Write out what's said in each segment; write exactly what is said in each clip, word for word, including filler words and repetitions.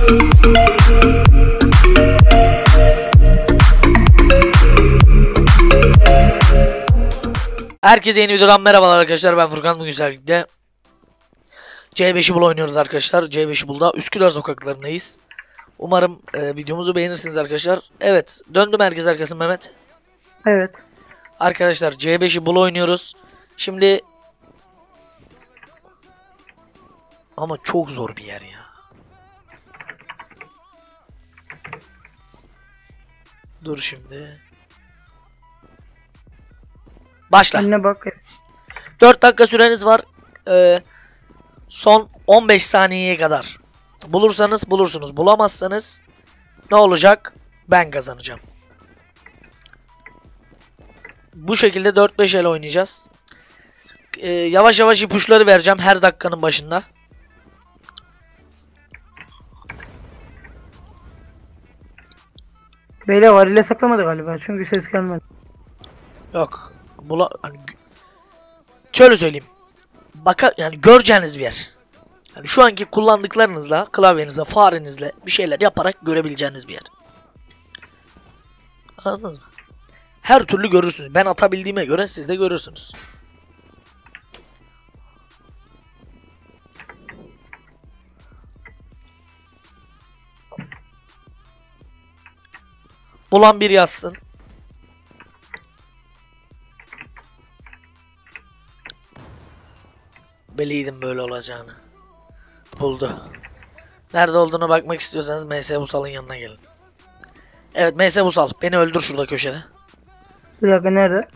Herkese yeni videodan merhabalar arkadaşlar, ben Furkan. Bugün sizlerle C beşi Bul oynuyoruz arkadaşlar. C beşi Bul'da Üsküdar sokaklarındayız. Umarım e, videomuzu beğenirsiniz arkadaşlar. Evet, döndüm herkes arkasın Mehmet. Evet. Arkadaşlar C beşi Bul oynuyoruz. Şimdi ama çok zor bir yer ya. Dur şimdi. Başla. Önüne bak. dört dakika süreniz var. Ee, son on beş saniyeye kadar. Bulursanız bulursunuz. Bulamazsanız ne olacak? Ben kazanacağım. Bu şekilde dört beş el oynayacağız. Ee, yavaş yavaş ipuçları vereceğim her dakikanın başında. Beyler var ile saklamadı galiba çünkü ses gelmedi. Yok. Bula hani, şöyle söyleyeyim. Baka yani göreceğiniz bir yer. Yani şu anki kullandıklarınızla, klavyenizle, farenizle bir şeyler yaparak görebileceğiniz bir yer. Anladınız mı? Her türlü görürsünüz. Ben atabildiğime göre siz de görürsünüz. Bulan bir yazsın. Biliydim böyle olacağını. Buldu. Nerede olduğunu bakmak istiyorsanız M S Busal'ın yanına gelin. Evet, M S Busal, beni öldür şurada köşede. Bir dakika, nerede?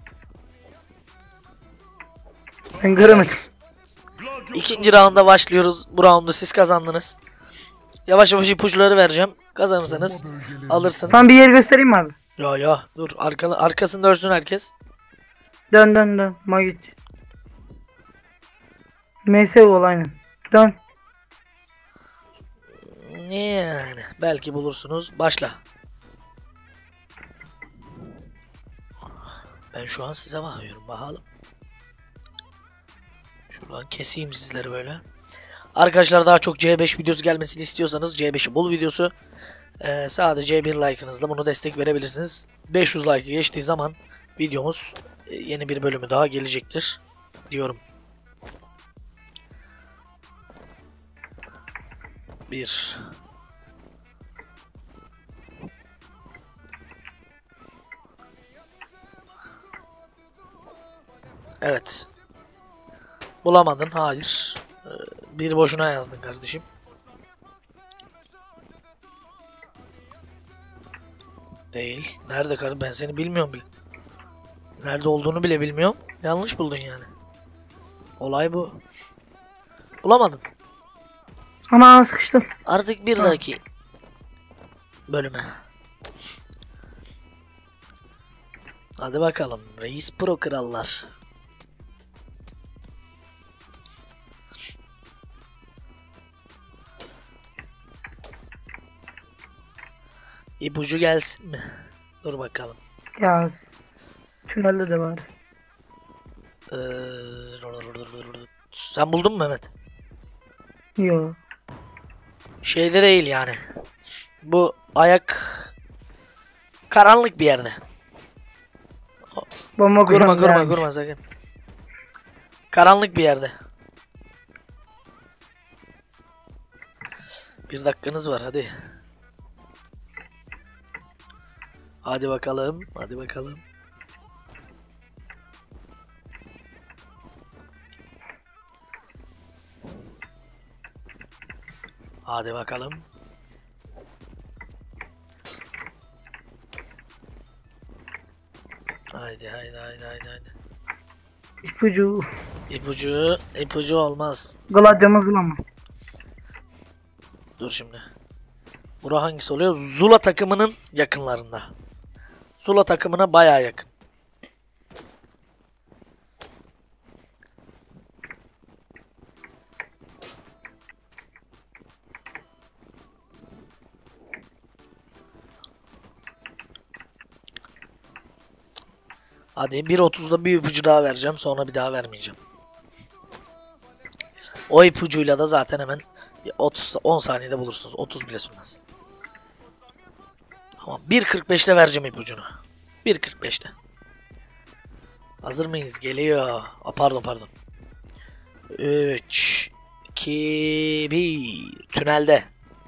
Ben kırmızı. Yes. İkinci rounda başlıyoruz. Bu roundu siz kazandınız. Yavaş yavaş ipuçları vereceğim. Kazanırsanız alırsınız. Sen bir yer göstereyim mi abi? Ya ya dur, arka, arkasında örsün herkes. Dön dön dön. Magit. M S ol aynen. Dön. Yani belki bulursunuz. Başla. Ben şu an size bakıyorum, bakalım. Şuradan keseyim sizleri böyle. Arkadaşlar, daha çok C beş videosu gelmesini istiyorsanız C beşi Bul videosu. Ee, sadece bir like'ınızla bunu destek verebilirsiniz. beş yüz like geçtiği zaman videomuz e, yeni bir bölümü daha gelecektir diyorum. Bir. Evet. Bulamadın. Hayır. Ee, bir boşuna yazdın kardeşim. Değil. Nerede kardeşim? Ben seni bilmiyorum bile. Nerede olduğunu bile bilmiyorum. Yanlış buldun yani. Olay bu. Bulamadın. Ama sıkıştım. Artık bir dahaki bölüme. Hadi bakalım. Reis Pro krallar. İpucu gelsin mi? Dur bakalım. Ya. Tünelde de var. Ee, sen buldun mu Mehmet? Yo. Şeyde değil yani. Bu ayak karanlık bir yerde. Bomba Kurma kurma kurma kurma sakın. Karanlık bir yerde. Bir dakikanız var, hadi. Hadi bakalım, hadi bakalım. Hadi bakalım. Haydi haydi haydi haydi haydi. İpucu. İpucu, ipucu olmaz. Gladyamı bulama. Dur şimdi. Bura hangisi oluyor? Zula takımının yakınlarında. Zula takımına bayağı yakın. Hadi bir otuzda bir ipucu daha vereceğim. Sonra bir daha vermeyeceğim. O ipucuyla da zaten hemen otuz on saniyede bulursunuz. otuz bile sürmez. Tamam. bir kırk beşte vereceğim ipucunu. bir kırk beşte. Hazır mıyız? Geliyor. Aa, pardon pardon. üç iki bir. Tünelde.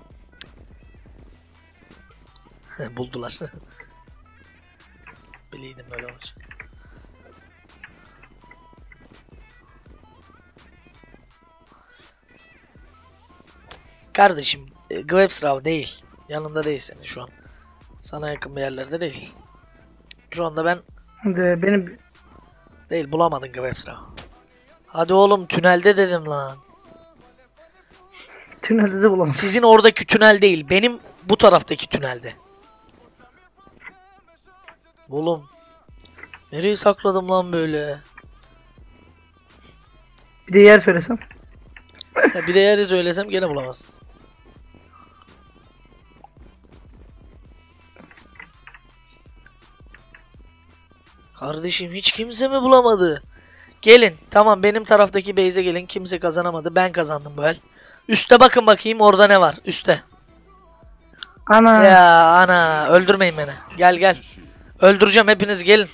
Buldular. Bileydim böyle olacak. Kardeşim, Gwebstraw değil. Yanında değil senin şu an. Sana yakın bir yerlerde değil. Şu anda ben De, benim değil, bulamadın Gwebstraw. Hadi oğlum, tünelde dedim lan. tünelde de bulamadım. Sizin oradaki tünel değil, benim bu taraftaki tünelde. Oğlum, nereye sakladım lan böyle? Bir de yer söylesem. Ya bir de yeri söylesem gene bulamazsınız. Kardeşim, hiç kimse mi bulamadı? Gelin. Tamam, benim taraftaki base'e gelin. Kimse kazanamadı. Ben kazandım bu el. Üste bakın bakayım, orada ne var? Üste. Ana. Ya ana, öldürmeyin beni. Gel gel. Öldüreceğim, hepiniz gelin.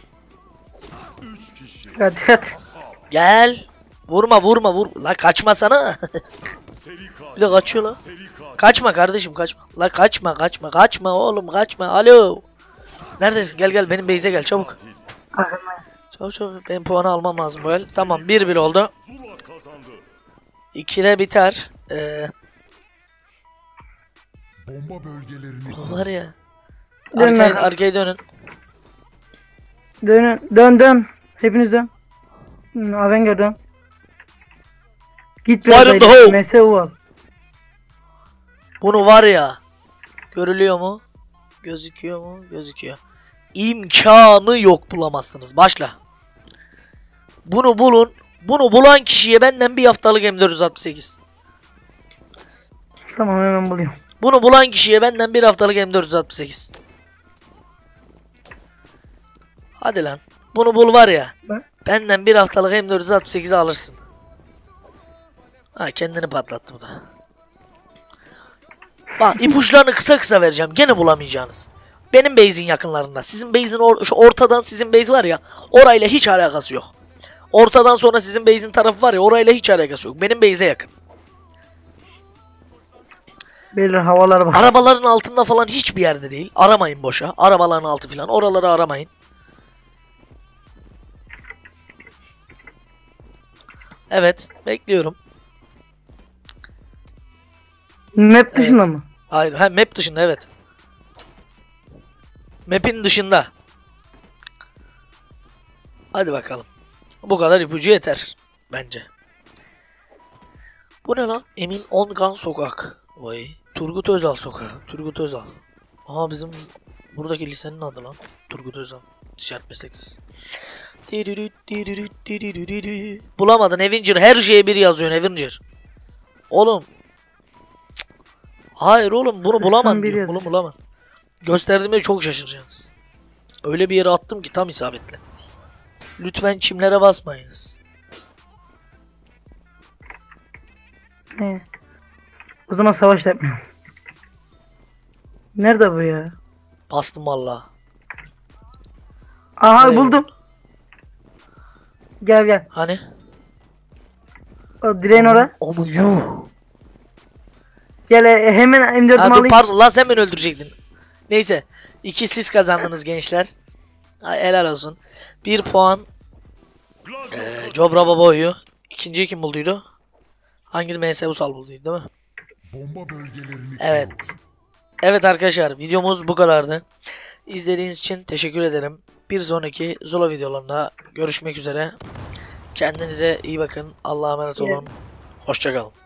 Hadi hadi. Gel. Vurma vurma vur. La kaçmasana. Bir de kaçıyor la. Kaçma kardeşim, kaçma. La kaçma kaçma kaçma oğlum, kaçma. Alo. Neredesin? Gel gel, benim base'e gel çabuk. Arkandayım. Çabuk çabuk. Benim puanı almam lazım bu el. Tamam, bir bir oldu. ikide biter. Ee, Bomba bölgelerini var ya. Dön Arkaya, lan. arkaya dönün. Dön dön dön. Hepiniz dön. Hmm, Avenger dön. Git Fire in the hole. M S U al. Bunu var ya. Görülüyor mu? Gözüküyor mu? Gözüküyor. İmkanı yok, bulamazsınız. Başla. Bunu bulun. Bunu bulan kişiye benden bir haftalık M dört yüz altmış sekiz. Tamam, hemen buluyorum. Bunu bulan kişiye benden bir haftalık M dört yüz altmış sekiz. Hadi lan. Bunu bul var ya. Ben- Benden bir haftalık M dört yüz altmış sekiz'i alırsın. Ha, kendini patlattı bu da. Bak, ipuçlarını kısa kısa vereceğim. Gene bulamayacaksınız. Benim base'in yakınlarında. Sizin base'in or şu ortadan, sizin base var ya. Orayla hiç alakası yok. Ortadan sonra sizin base'in tarafı var ya. Orayla hiç alakası yok. Benim base'e yakın. Beyler havalar bak. Arabaların altında falan hiçbir yerde değil. Aramayın boşa. Arabaların altı falan. Oraları aramayın. Evet. Bekliyorum. Map dışında mı? Hayır. Ha, map dışında, evet. Map'in dışında. Hadi bakalım. Bu kadar ipucu yeter. Bence. Bu ne lan? Emin Ongan Sokak. Vay. Turgut Özal Sokağı. Turgut Özal. Aha, bizim buradaki lisenin adı lan. Turgut Özal. Ticaret mesleksiz. Bulamadın Avenger. Her şeye bir yazıyorsun Avenger. Oğlum. Cık. Hayır oğlum, bunu bulamam bir diyor. yaz. Bunu bulamam. Gösterdiğimde çok şaşıracaksınız. Öyle bir yere attım ki tam isabetli. Lütfen çimlere basmayınız. Ne? O zaman savaş da yapmıyorum. Nerede bu ya? Bastım valla. Aha, Nereye buldum. Gel gel. Hani? O direğin ora. Onu yuh. Gel e, hemen M dört'ümü Ha, dur alayım. pardon lan, sen beni öldürecektin. Neyse. İki siz kazandınız gençler. Ay, helal olsun. Bir puan. Ee, Cobra Babo'yu. İkinciyi kim bulduydu? Hangi M S Usal bulduydu değil mi? bomba bölgelerini Evet. Evet arkadaşlar, videomuz bu kadardı. İzlediğiniz için teşekkür ederim. Bir sonraki Zula videolarında görüşmek üzere. Kendinize iyi bakın. Allah'a emanet olun. Hoşça kalın.